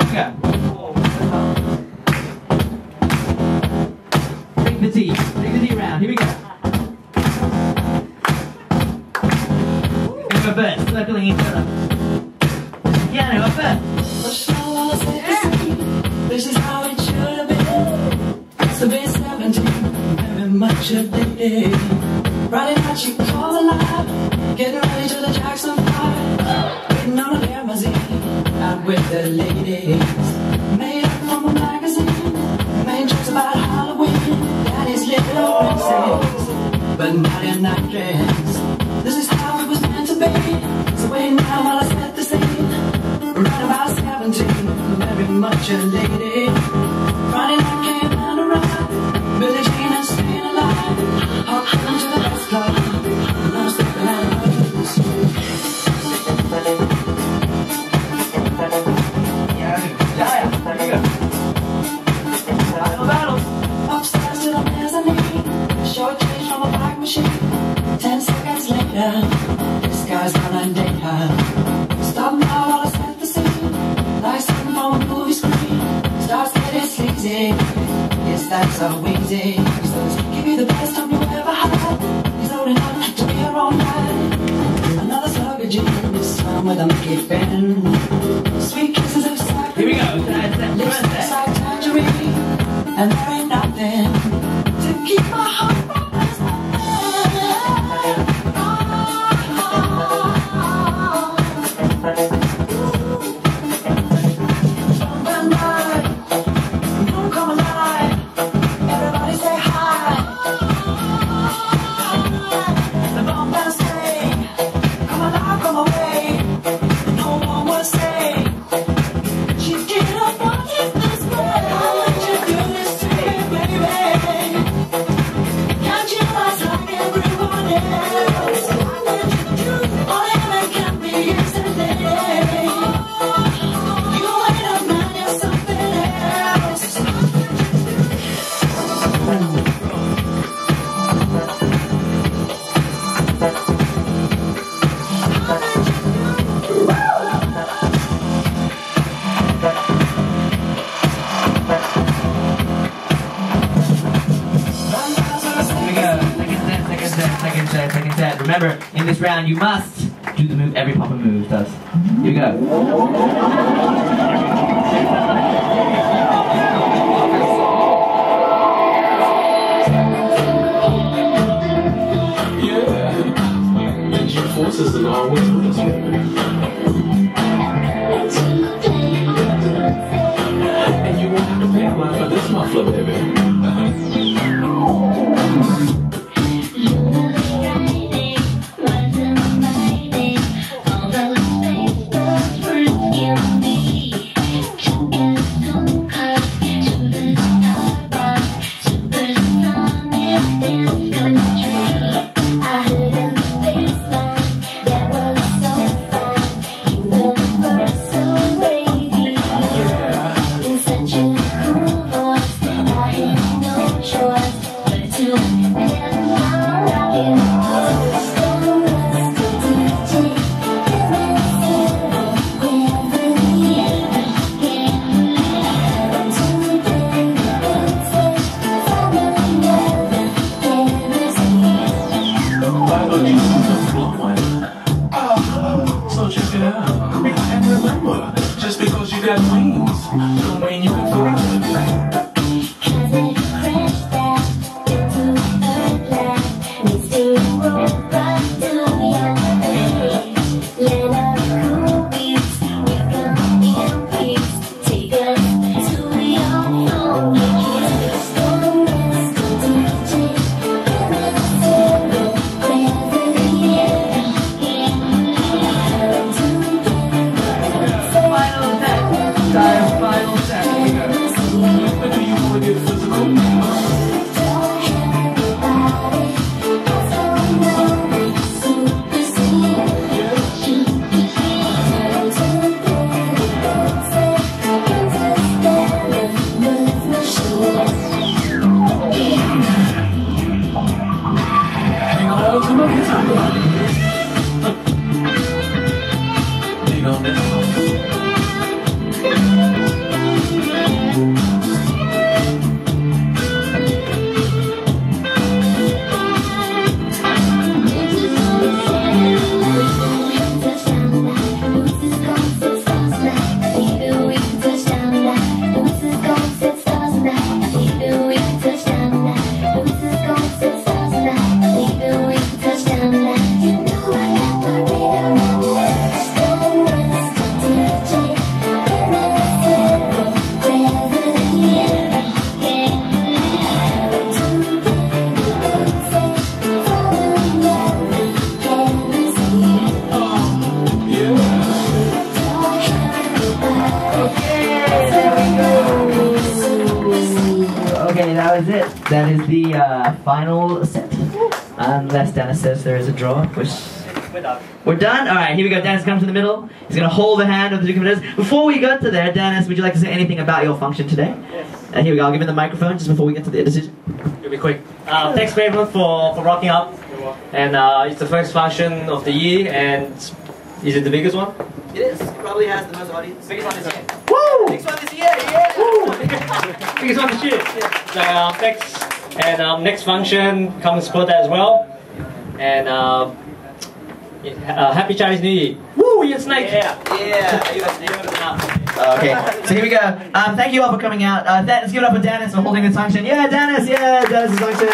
Go. Take the T. Take the T around. Here we go. And reverse. Circling each other. Piano up first. This is how it should have been. So be 17, very much a day. Riding out, she calls alive. Getting ready to the Jackson 5. Waiting on a limousine, out with the ladies. Made up from a magazine, made jokes about Halloween. Daddy's little princess, but not in that dress. This is how it was meant to be. So wait now while I set the scene. Right about 17, very much a lady. Friday night came round around, Billie Jean and staying alive. Hopped into the best club, and I was stepping out of my boots. Upstairs to the mezzanine, short change from a bag machine. 10 seconds later, this guy's gonna date her. Stop now while I set the scene. Like something from a movie screen. Starts getting sleazy. Yes, that's so easy. He says, give you the best time you ever had. He's holding on to be your own night. Another slug of gin, this time with a Mickey Finn. Sweet kisses of saccharine. Here we go. Lipsticks like tangerine. And there ain't nothing to keep my heart from Second set. Remember, in this round, you must do the move every Papa Move does. Here we go. Forces that are always with us. And you won't have to pay a lot for this muffler, baby. So check it out. And remember, just because you got wings, don't mean you can fly. Final that is it. That is the final set. Unless Dennis says there is a draw, which... We're done. We're done? Alright, here we go. Dennis comes to the middle. He's going to hold the hand of the two competitors. Before we get to there, Dennis, would you like to say anything about your function today? Yes. Here we go. I'll give him the microphone just before we get to the decision. It'll be quick. Thanks everyone for rocking up. And it's the first function of the year, and is it the biggest one? It is. It probably has the most audience. Biggest one this year. Woo! Biggest one this year, yeah! Biggest one this year. So thanks. And next function, come support that as well. And happy Chinese New Year. Woo! You're a snake. Yeah. Okay, so here we go. Thank you all for coming out. Let's give it up for Dennis for holding this function. Yeah, Dennis! Yeah, Dennis' function.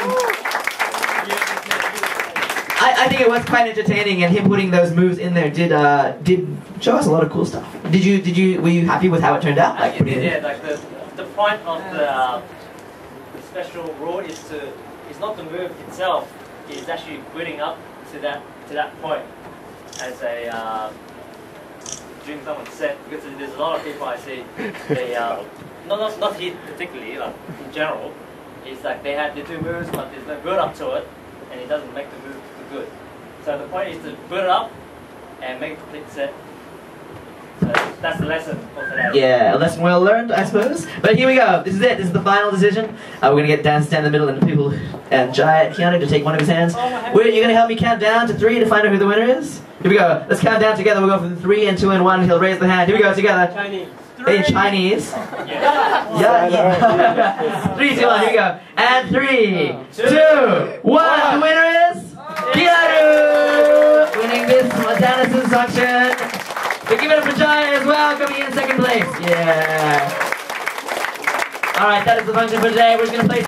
I think it was quite entertaining, and him putting those moves in there did show us a lot of cool stuff. Were you happy with how it turned out? Like, Yeah, like the point of the special rule is not the move itself. It's actually building up to that point as a during someone's set, because there's a lot of people I see they not hit particularly, like in general. It's like they do moves, but there's no build up to it, and it doesn't make the move too good. So the point is to build it up and make a complete set. So that's the lesson for today. Yeah, a lesson well learned, I suppose. But here we go. This is it. This is the final decision. We're going to get Dan to stand in the middle and people and Jai and Keanu to take one of his hands. You're going to help me count down to 3 to find out who the winner is? Here we go. Let's count down together. We'll go from 3 and 2 and 1. He'll raise the hand. Here we go together. Chinese. In Chinese. Yeah. 3, 2, 1. Here we go. And 3, 2, 1. The winner is Keanu! Winning this Dennis' function. So give it up for Jai as well, coming in second place. Yeah. Alright, that is the function for today. We're just going to play